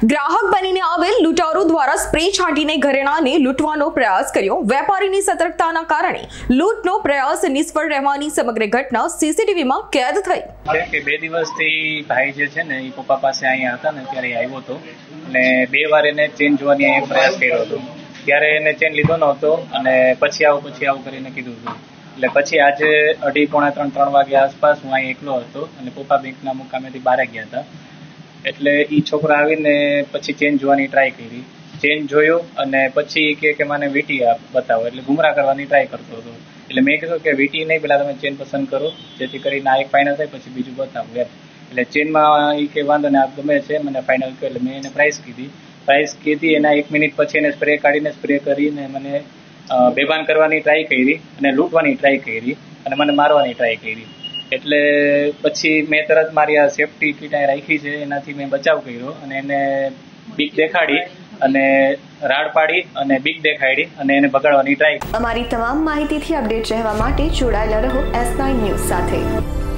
ગ્રાહક બનીને આવેલ લૂંટારો દ્વારા સ્પ્રે છાંટીને ઘરેણાને લૂંટવાનો પ્રયાસ કર્યો। વેપારીની સતર્કતાના કારણે લૂંટનો પ્રયાસ નિષ્ફળ રહેવાની સમગ્ર ઘટના સીસીટીવીમાં કેદ થઈ। કે 2 દિવસથી ભાઈ જે છે ને એ પપ્પા પાસે અહીંયા હતા ને ત્યારે આવ્યો હતો અને 2 વાર એને ચેન જોવાની પ્રયાસ કર્યો હતો। ત્યારે એને ચેન લીધો નહોતો અને પછી આવું કરીને કીધું હતું। એટલે પછી આજે 2:30 પોણા 3 વાગ્યા આસપાસ હું અહીં એકલો હતો અને પપ્પા બેંકના મુકામેથી બહાર ગયા હતા। એટલે એ છોકરો આવીને પછી ચેન જોવાની ટ્રાય કરી, ચેન જોયો અને પછી કે મને વીટી બતાવો, એટલે ગુમરાહ કરવાની ટ્રાય કરતો હતો। એટલે મેં કીધું કે વીટી નહીં, પહેલાં તમે ચેન પસંદ કરો જેથી કરીને આ એક ફાઇનલ થાય પછી બીજું બતાવું એમ। એટલે ચેનમાં એ કે વાંધો ને આ ગમે છે મને ફાઇનલ કહો। એટલે મેં એને પ્રાઇસ કીધી એના 1 મિનિટ પછી એને સ્પ્રે કરીને મને બેભાન કરવાની ટ્રાય કરી અને લૂંટવાની ટ્રાય કરી અને મને મારવાની ટ્રાય કરી। એટલે પછી મેં તરત મારી આ સેફટી કીટ રાખી છે એનાથી મેં બચાવ કર્યો અને એને બીક દેખાડી અને રાડ પાડી અને બીક દેખાડી અને એને ભગાડવાની ટ્રાય કરી। અમારી તમામ માહિતીથી અપડેટ રહેવા માટે જોડાયેલા રહો S9 ન્યૂઝ સાથે।